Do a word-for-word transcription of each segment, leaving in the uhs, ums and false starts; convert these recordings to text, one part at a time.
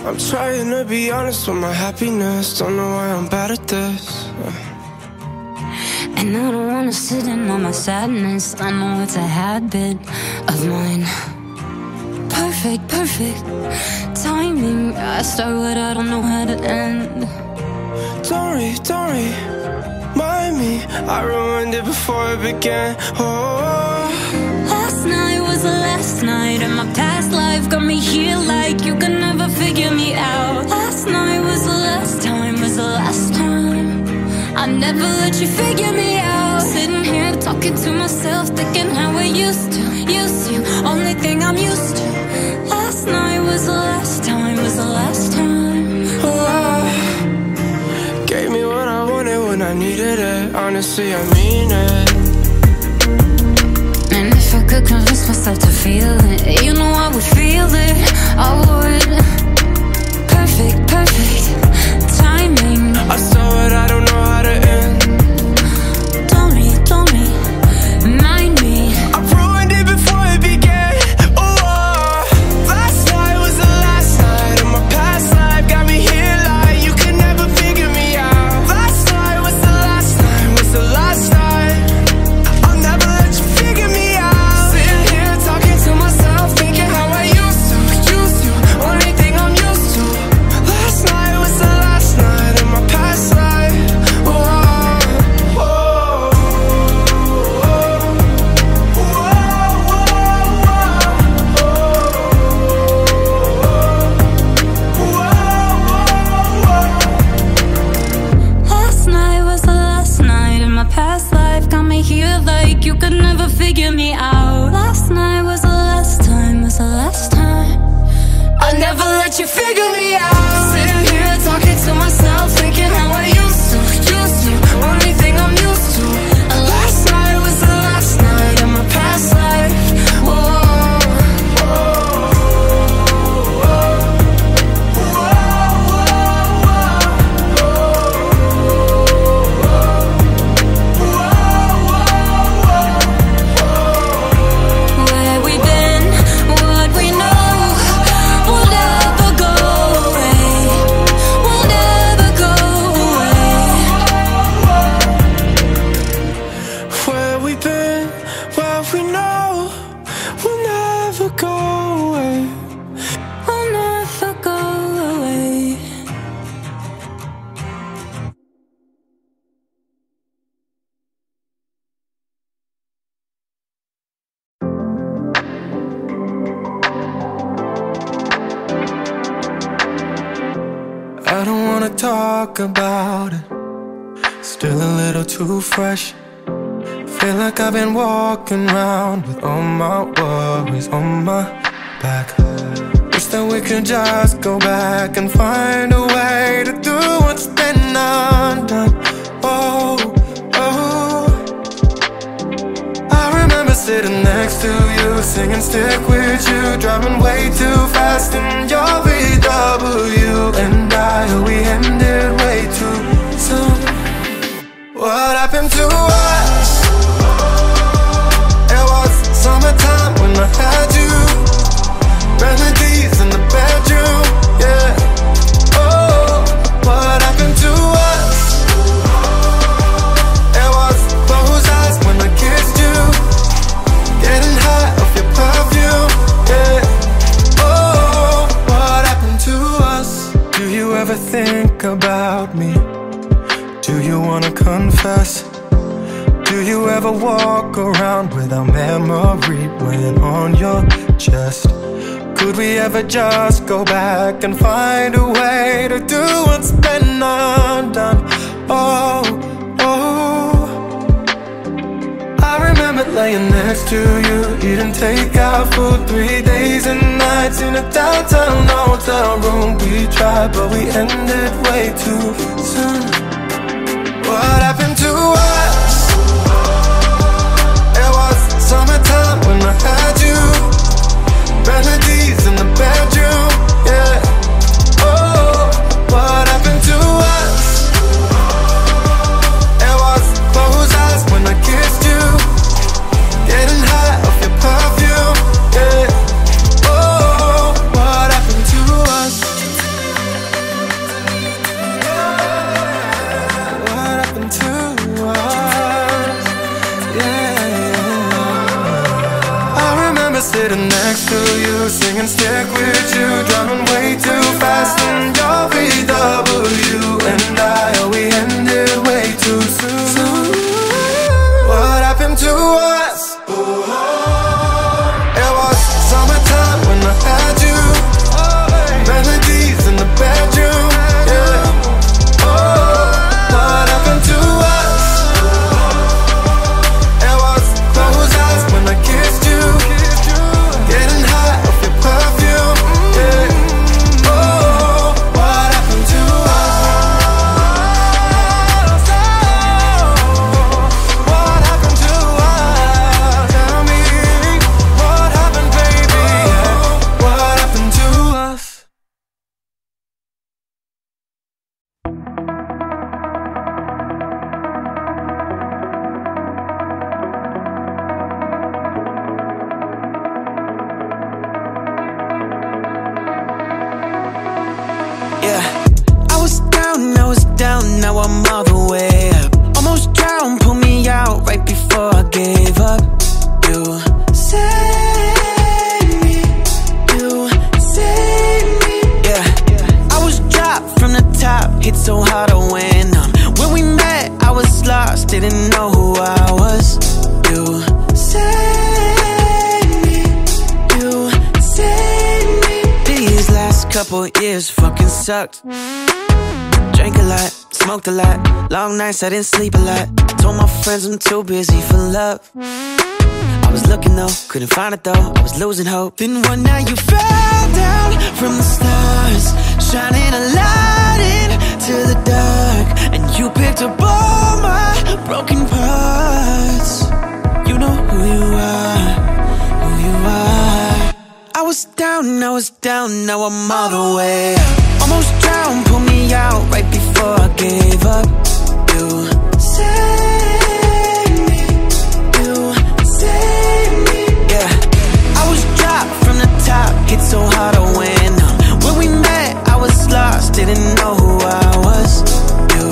I'm trying to be honest with my happiness. Don't know why I'm bad at this. And I don't wanna sit in on my sadness. I know it's a habit of mine. Perfect, perfect timing. I start what I don't know how to end. Don't worry, don't worry, mind me. I ruined it before it began. Oh, last night was the last night, and my past life got me here like you could never figure me out. Last night was the last time, was the last time. I never let you figure me out. Sitting here talking to myself, thinking how I used to, used to, only thing I'm used to. Last night was the last time, was the last time. oh, gave me what I wanted when I needed it. Honestly, I mean it. And if I could convince myself to feel it, you know I would feel it, I would. Perfect, perfect timing. I saw it, I don't know how to end. Don't me, don't me, mind me. I ruined it before it began. Oh, last night was the last night, and my past life got me here like you could never figure me out. Last night was the last night, was the last night. I'll never let you figure me out. Sitting here talking to myself, thinking how I used to, used to, only thing I'm used to. Last night was the last night in my past life. Oh, oh, Last night was the last night, and my past life got me here like you could never figure me out. Last night was the last time, was the last time. I'll never let you figure me out. sitting here talking to myself, thinking how I used to, used to, only thing I'm used to. And last night was the last night in my past life. Whoa. Where we been, what we know, we'll never go away. We'll never go away. Where we been, what we know, we'll never go away. We'll never go away. I don't wanna talk about it, still a little too fresh. Feel like I've been walking around with all my worries on my back. Wish that we could just go back and find a way to do what's been undone. Oh, oh, I remember sitting next to you, singing Stick With You, driving way too fast in your V W. And I, we ended way too soon. What happened to us? It was summertime when I had you. Remedies in the bedroom, yeah. Oh, what happened to us? It was closed eyes when I kissed you, getting high off your perfume, yeah. Oh, what happened to us? Do you ever think about me? Do you wanna confess? Do you ever walk around with our memory weighing on your chest? Could we ever just go back and find a way to do what's been undone? Oh, oh, I remember laying next to you, eating takeout for three days and nights in a downtown hotel room. We tried, but we ended way too soon. What happened to us? It was summertime when I had you. Remedies in the bedroom, yeah. Oh, what happened to us? It was closed eyes when I kissed you, getting high off your perfume, yeah. Oh, what happened to us? sitting next to you, singing stick with you, drumming way too fast in your V W. And I, oh, we ended way too soon. What happened to us? It was summertime when I had you, melodies in the bedroom, yeah. Oh, what happened to us? It was closed eyes when I kissed you, getting high off your perfume, yeah. Oh, what happened to us? What happened to us? Tell me, what happened, baby? What happened to us? Yeah, I was down, I was down, now I'm all the way up. Almost drowned, pulled me out right before I gave up. You saved me, you saved me. Yeah, I was dropped from the top, hit so hard I went numb. When we met, I was lost, didn't know who I was. You saved me, you saved me. These last couple years fucking sucked. Drank a lot, smoked a lot, long nights I didn't sleep a lot. Told my friends I'm too busy for love. I was looking though, couldn't find it though, I was losing hope. Then one night you fell down from the stars, shining a light into the dark. And you picked up all my broken parts. You know who you are, who you are. I was down, I was down, now I'm all the way up. Almost drowned, pulled me out right before I gave up. You saved me, you saved me. Yeah, I was dropped from the top, hit so hard I went numb. When we met, I was lost, didn't know who I was. You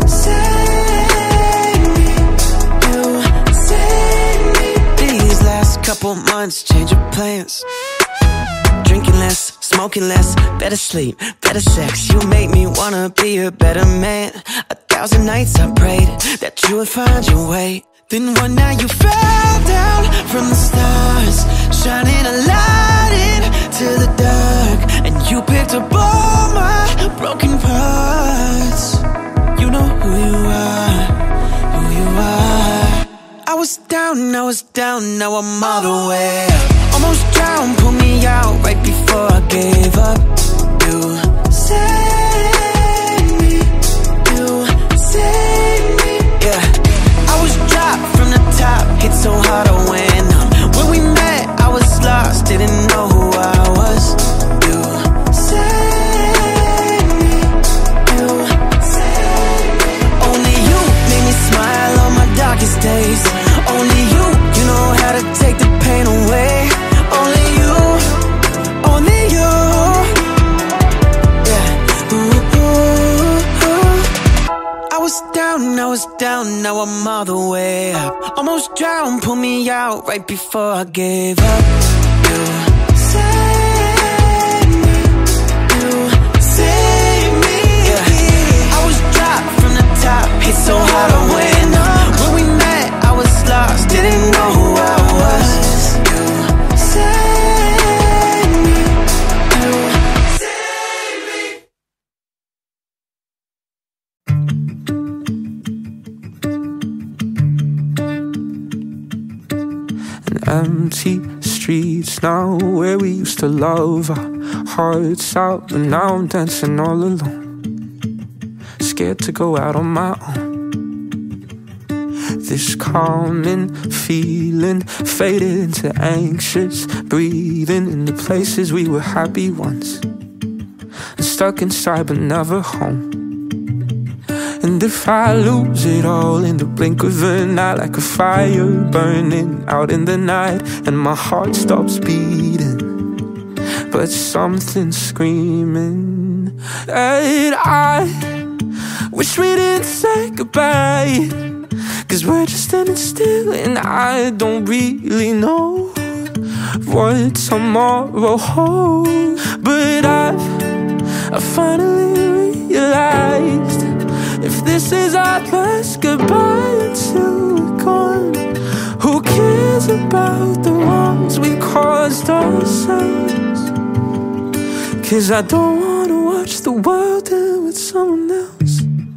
saved me, you saved me. These last couple months, change of plans. Drinking less, smoking less, better sleep, better sex. You make me wanna be a better man. A thousand nights I prayed that you would find your way. Then one night you fell down from the stars, shining a light into the dark. And you picked up all my broken parts. You know who you are, who you are. I was down, I was down, now I'm all the way up. Almost drowned, pulled me out right before I gave up. You saved me, you saved me. Yeah, I was dropped from the top, hit so hard I went numb. When we met, I was lost, didn't know who I was. You saved me, you saved me. Only you made me smile on my darkest days. Only you, you know how to take the pain away. Only you, only you. Yeah. Ooh, ooh, ooh. I was down, I was down, now I'm all the way up. Almost drowned, pulled me out right before I gave up. You saved me, you saved me. Yeah. I was dropped from the top, hit so hard I went up. When we met, I was lost, didn't know who I was. You saved me, you saved me. Empty streets now, where we used to love our hearts out, but now I'm dancing all alone, scared to go out on my own. This calming feeling faded into anxious breathing in the places we were happy once, and stuck inside but never home. And if I lose it all in the blink of an eye, like a fire burning out in the night, and my heart stops beating, but something's screaming that I wish we didn't say goodbye, 'cause we're just standing still and I don't really know what tomorrow holds. But I've, I finally realized, if this is our last goodbye until we're gone, who cares about the wrongs we caused ourselves? 'Cause I don't wanna watch the world end with someone else.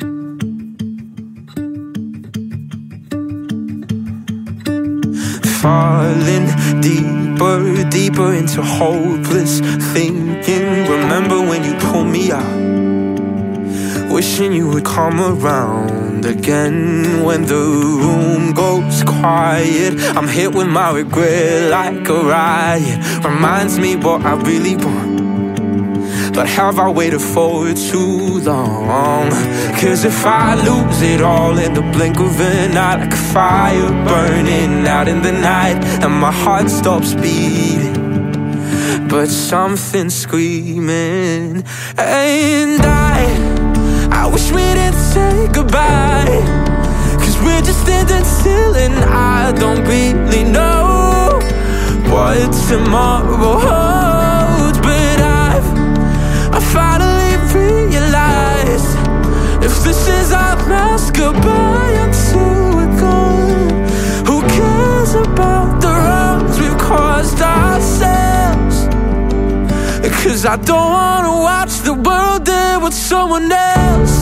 Falling deeper, deeper into hopeless thinking. Remember when you pulled me out, wishing you would come around again. When the room goes quiet, I'm hit with my regret like a riot. Reminds me what I really want, but have I waited for too long? 'Cause if I lose it all in the blink of an eye, like a fire burning out in the night, and my heart stops beating, but something's screaming. And I, I wish we didn't say goodbye, 'cause we're just standing still, and I don't really know what tomorrow holds. But I've, I finally realized, if this is our last goodbye until we're gone, who cares about the wrongs we've caused ourselves? 'Cause I don't wanna watch the world end with someone else.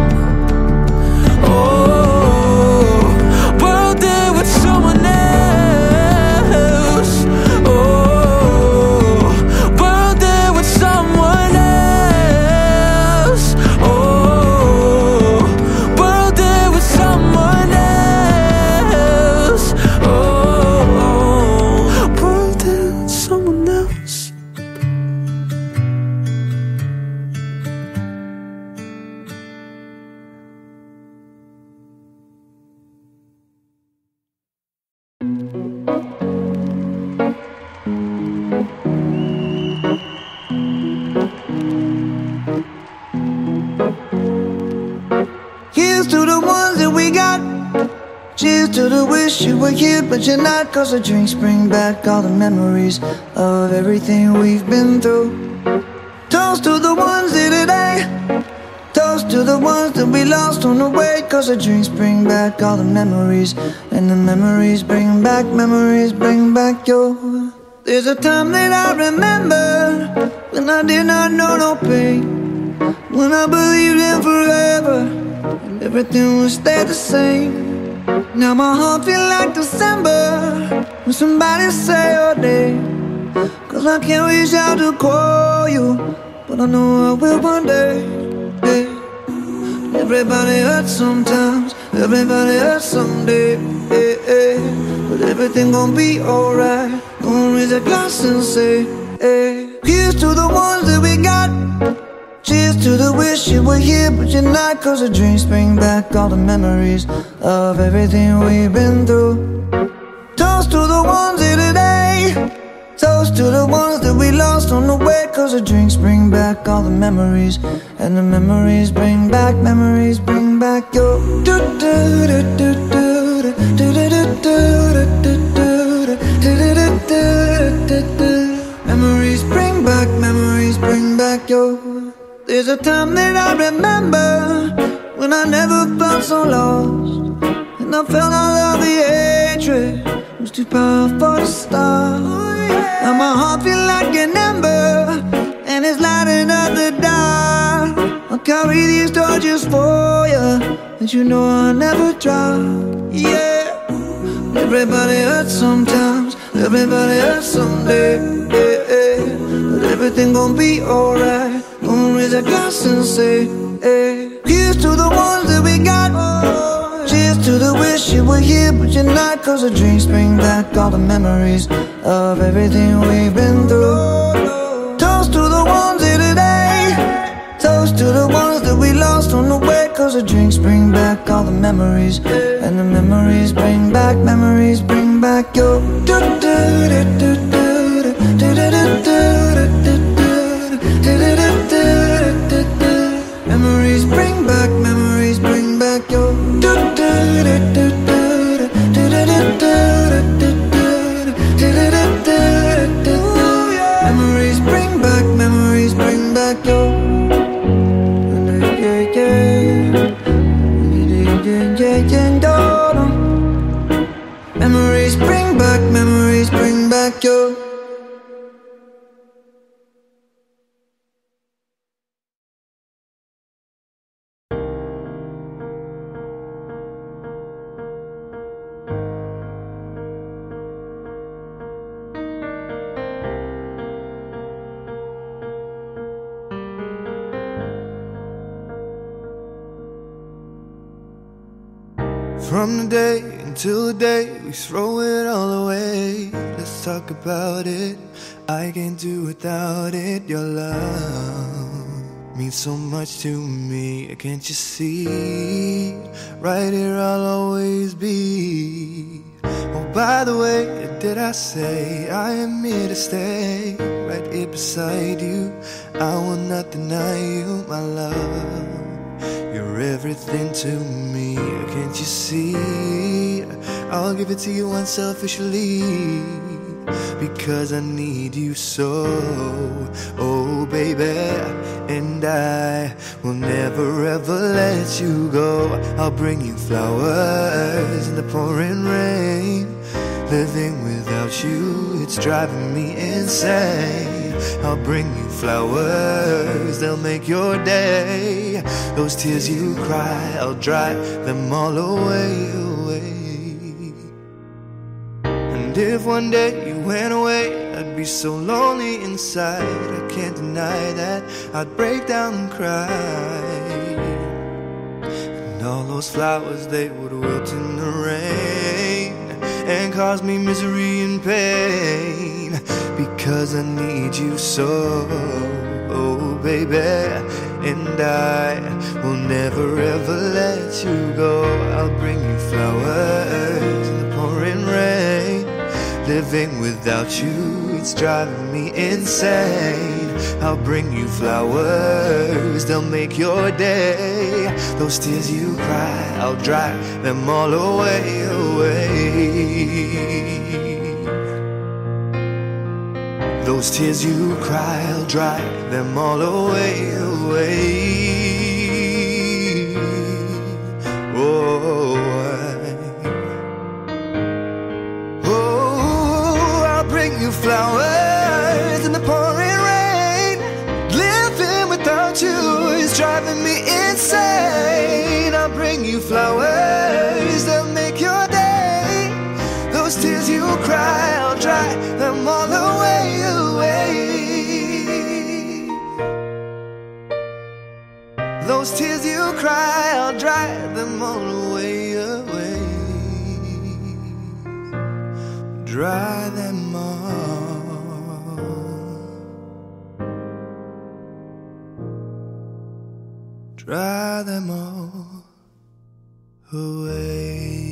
Oh, world end with someone else. Oh, world end with someone else. Oh, world end with someone else. Oh, world end with someone else. Here's to the ones that we got. Cheers to the wish you were here but you're not. 'Cause the drinks bring back all the memories of everything we've been through. Toast to the ones here today. Toast to the ones that we lost on the way. 'Cause the drinks bring back all the memories, and the memories bring back, memories bring back your. There's a time that I remember when I did not know no pain, when I believed in forever and everything would stay the same. Now my heart feel like December when somebody say your name. 'Cause I can't reach out to call you, but I know I will one day. Yeah. Everybody hurts sometimes, everybody hurts someday. Yeah, yeah. But everything gon' be alright. Gonna raise a glass and say, hey. Here's to the ones that we got. Cheers to the wish you were here but you're not. 'Cause the drinks bring back all the memories of everything we've been through. Toast to the ones here today. Toast to the ones that we lost on the way. 'Cause the drinks bring back all the memories, and the memories bring back, memories bring back your. Memories bring back, memories bring back your. There's a time that I remember when I never felt so lost, and I felt all of the hatred was too powerful to stop. Now my heart feel like an ember, and it's lighting up the dark. I'll carry these torches for you, and you know I'll never drop. Yeah. Everybody hurts sometimes, everybody hurts someday. Yeah, yeah. But everything gon' be alright. Gonna raise a glass and say, hey. Here's to the ones that we got. Cheers to the wish you were here but you're not. 'Cause the drinks bring back all the memories of everything we've been through. Toast to the ones here today. Toast to the ones that we lost on the way. 'Cause the drinks bring back all the memories, and the memories bring back, memories bring back your. Memories bring back, memories bring back your. From the day until the day we throw it all away. Let's talk about it. I can't do without it. Your love means so much to me. Can't you see? Right here I'll always be. Oh, by the way, did I say I am here to stay? Right here beside you, I will not deny you my love. You're everything to me, can't you see? I'll give it to you unselfishly, because I need you so. Oh baby, and I will never ever let you go. I'll bring you flowers in the pouring rain. Living without you, it's driving me insane. I'll bring you flowers, they'll make your day. Those tears you cry, I'll dry them all away, away. And if one day you went away, I'd be so lonely inside. I can't deny that, I'd break down and cry. And all those flowers, they would wilt in the rain and cause me misery and pain, because I need you so. Oh baby, and I will never ever let you go. I'll bring you flowers in the pouring rain. Living without you, it's driving me insane. I'll bring you flowers, they'll make your day. Those tears you cry, I'll dry them all away, away. Those tears you cry, I'll dry them all away, away. Oh, oh, I'll bring you flowers in the pouring rain. Living without you is driving me insane. I'll bring you flowers, they'll make your day. Those tears you cry, I'll dry them all away, away. Those tears you cry, I'll dry them all away, away. Dry them all, dry them all away.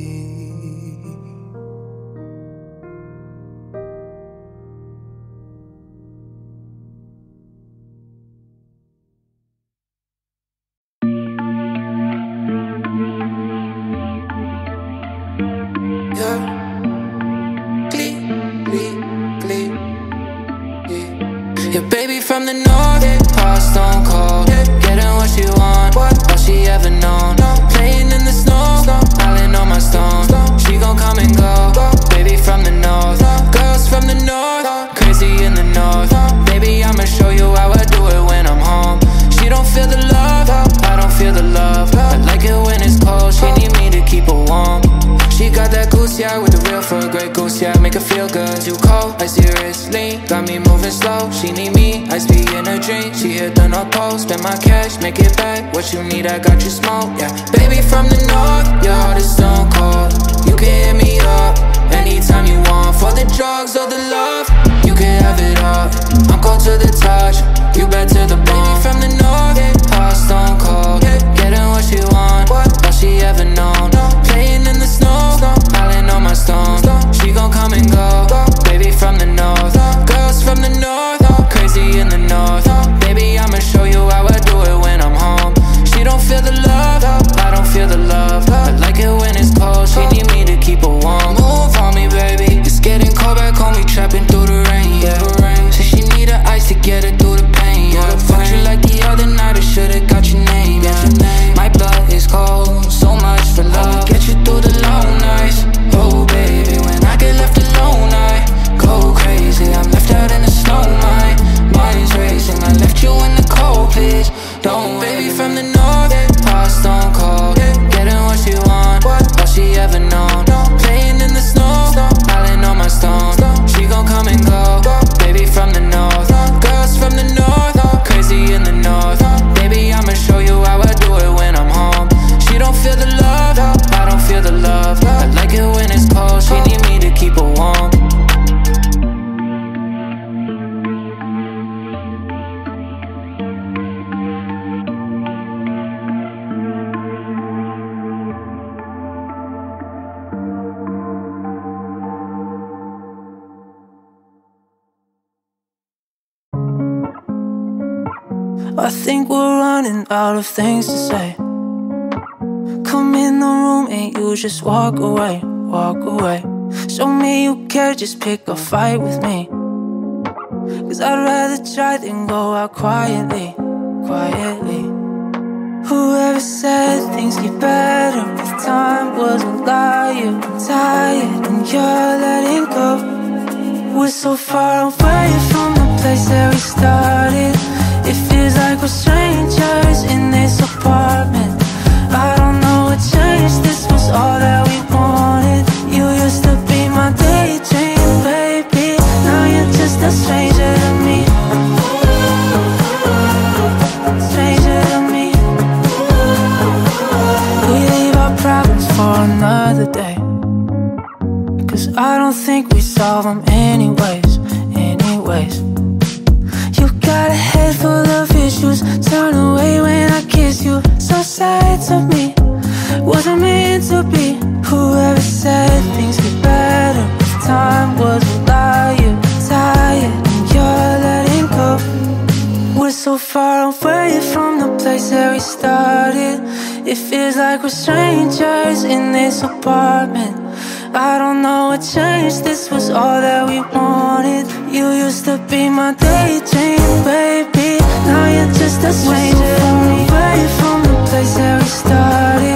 Your baby from the north, hot stone cold, getting what she want, all she ever known. Playing in the snow, island on my stone. She gon' come and go, baby from the north. Girls from the north, crazy in the north. Baby, I'ma show you how I do it when I'm home. She don't feel the love, I don't feel the love. I like it when it's cold, she need me to keep her warm. She got that goose, yeah, with the real for a great goose, yeah, make her feel good. Too cold, I see her wrist lean, got me moving slow. She need me, I speak in her dream. She hit the North Pole, spend my cash, make it back. What you need, I got you smoke, yeah. Baby from the north, your heart is stone cold. You can hit me up anytime you want. For the drugs or the love, you can have it all. I'm cold to the touch, you bad to the bone. Baby from the north, heart stone cold, getting what she want, all she ever known. Playing in the snow, island on my stone. She gon' come and go, baby from the north. Girls from the north, crazy in the north. Baby, I'ma show you how I do it when I'm home. She don't feel the love, I don't feel the love. I like it when it's cold, she need me to keep her warm. Move on me, baby, it's getting cold back home, we trapping through the rain, yeah. Say she need a ice to get her through the pain. I think we're running out of things to say. Come in the room and you just walk away, walk away. Show me you care, just pick a fight with me. Cause I'd rather try than go out quietly, quietly. Whoever said things get better with time was a liar. I'm tired and you're letting go. We're so far away from the place that we started. It feels like we're strangers in this apartment. I don't know what changed, this was all that we wanted. You used to be my daydream, baby. Now you're just a stranger to me. Stranger to me. We leave our problems for another day. Cause I don't think we solve them anyways, anyways. You got a head full of issues, turn away when I kiss you. So sad to me, wasn't meant to be. Whoever said things get better with time was a liar. Tired and you're letting go. We're so far away from the place that we started. It feels like we're strangers in this apartment. I don't know what changed, this was all that we wanted. You used to be my daydream, baby. Now you're just a stranger to me. Away from the place that we started.